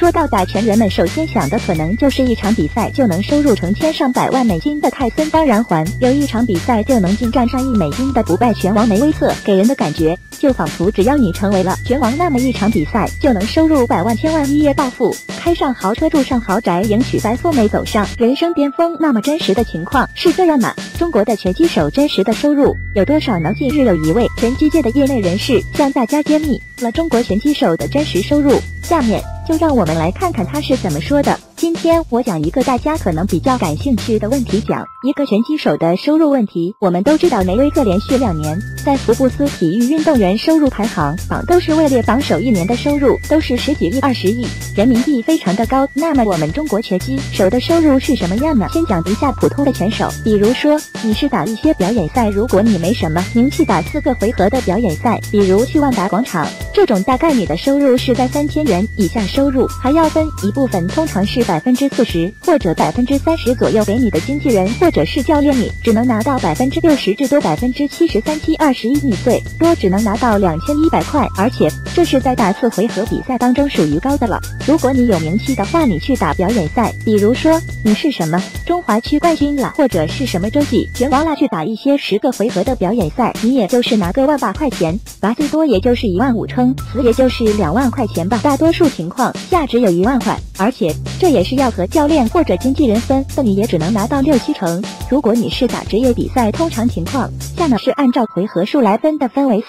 说到打拳，人们首先想的可能就是一场比赛就能收入成千上百万美金的泰森，当然还有一场比赛就能进账上亿美金的不败拳王梅威瑟，给人的感觉就仿佛只要你成为了拳王，那么一场比赛就能收入百万千万，一夜暴富，开上豪车，住上豪宅，迎娶白富美，走上人生巅峰。那么真实的情况是这样吗？中国的拳击手真实的收入有多少呢？近日有一位拳击界的业内人士向大家揭秘了中国拳击手的真实收入，下面就让我们来看看他是怎么说的。今天我讲一个大家可能比较感兴趣的问题，讲一个拳击手的收入问题。我们都知道梅威瑟连续2年在福布斯体育运动员收入排行榜都是位列榜首，一年的收入都是10几亿、20亿人民币，非常的高。那么我们中国拳击手的收入是什么样呢？先讲一下普通的拳手，比如说你是打一些表演赛，如果你没什么名气，打4个回合的表演赛，比如去万达广场这种，大概你的收入是在3000元以下，收入还要分一部分，通常是40%或者30%左右给你的经纪人或者是教练，你只能拿到60%至多73%，721你最多只能拿到2100块，而且这是在打4回合比赛当中属于高的了。如果你有名气的话，你去打表演赛，比如说你是什么中华区冠军了，或者是什么洲际拳王了，去打一些10个回合的表演赛，你也就是拿个10000块钱吧，最多也就是15000，撑死也就是2万块钱吧，大多数情况下只有1万块，而且这也是要和教练或者经纪人分，你也只能拿到6-7成。如果你是打职业比赛，通常情况下呢是按照回合数来分的，分为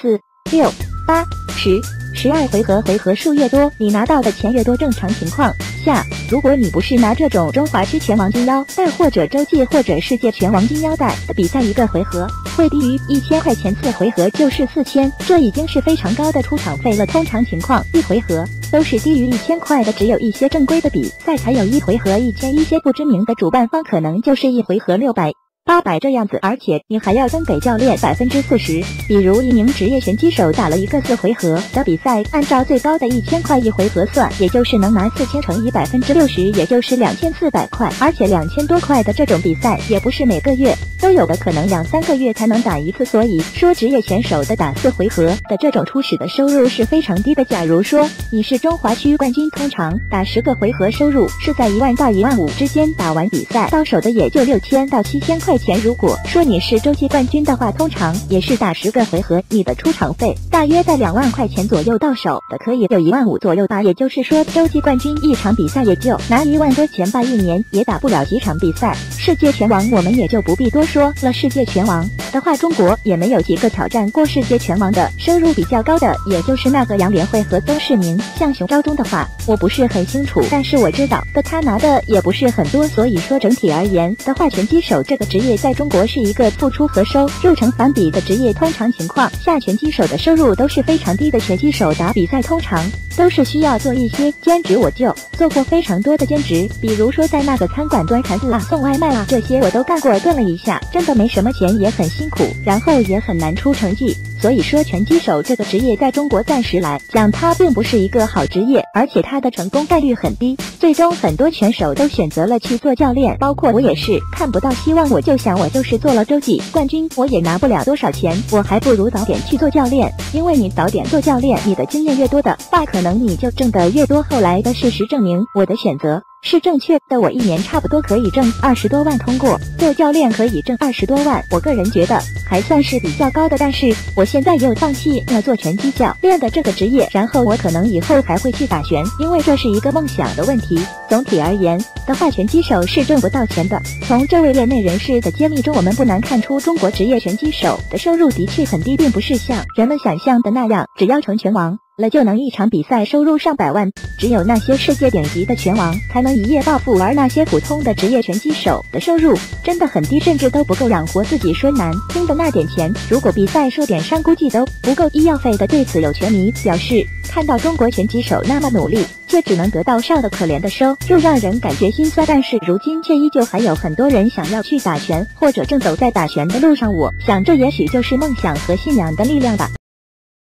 4、6、8、10、12回合，回合数越多，你拿到的钱越多。正常情况下，如果你不是拿这种中华区拳王金腰带或者洲际或者世界拳王金腰带的比赛，一个回合会低于1000块钱，4回合就是4000，这已经是非常高的出场费了。通常情况一回合都是低于1000块的，只有一些正规的比赛才有1回合1000，一些不知名的主办方可能就是1回合600、800这样子，而且你还要分给教练40%。比如一名职业拳击手打了一个4回合的比赛，按照最高的1000块一回合算，也就是能拿4000乘以60%，也就是2400块。而且2000多块的这种比赛也不是每个月都有的，可能2-3个月才能打一次。所以说职业拳手的打4回合的这种初始的收入是非常低的。假如说你是中华区冠军，通常打10个回合收入是在1万到15000之间，打完比赛到手的也就6000到7000块钱。如果说你是洲际冠军的话，通常也是打10个回合，你的出场费大约在2万块钱左右，到手的可以有15000左右吧。也就是说洲际冠军一场比赛也就拿1万多钱吧，一年也打不了几场比赛。世界拳王我们也就不必多说了，世界拳王的话中国也没有几个挑战过世界拳王的，收入比较高的也就是那个杨连会和曾世明。像熊昭忠的话我不是很清楚，但是我知道的他拿的也不是很多。所以说整体而言的话，拳击手这个职业在中国是一个付出和收入成反比的职业，通常情况下拳击手的收入都是非常低的。拳击手打比赛通常都是需要做一些兼职，我就做过非常多的兼职，比如说在那个餐馆端盘子啊、送外卖啊，这些我都干过，顿了一下真的没什么钱，也很辛苦，然后也很难出成绩。所以说拳击手这个职业在中国暂时来讲它并不是一个好职业，而且它的成功概率很低，最终很多拳手都选择了去做教练，包括我也是看不到希望，我就想我就是做了洲际冠军我也拿不了多少钱，我还不如早点去做教练，因为你早点做教练，你的经验越多的话，可能你就挣得越多。后来的事实证明我的选择是正确的，我一年差不多可以挣20多万，通过做教练可以挣20多万，我个人觉得还算是比较高的。但是我现在又放弃了做拳击教练的这个职业，然后我可能以后还会去打拳，因为这是一个梦想的问题。总体而言的话，拳击手是挣不到钱的。从这位业内人士的揭秘中，我们不难看出中国职业拳击手的收入的确很低，并不是像人们想象的那样只要成拳王了就能一场比赛收入上百万，只有那些世界顶级的拳王才能一夜暴富，而那些普通的职业拳击手的收入真的很低，甚至都不够养活自己。说难听的那点钱，如果比赛受点伤，估计都不够医药费的。对此有拳迷表示，看到中国拳击手那么努力，却只能得到少的可怜的收入，让人感觉心酸。但是如今却依旧还有很多人想要去打拳，或者正走在打拳的路上，我想这也许就是梦想和信仰的力量吧。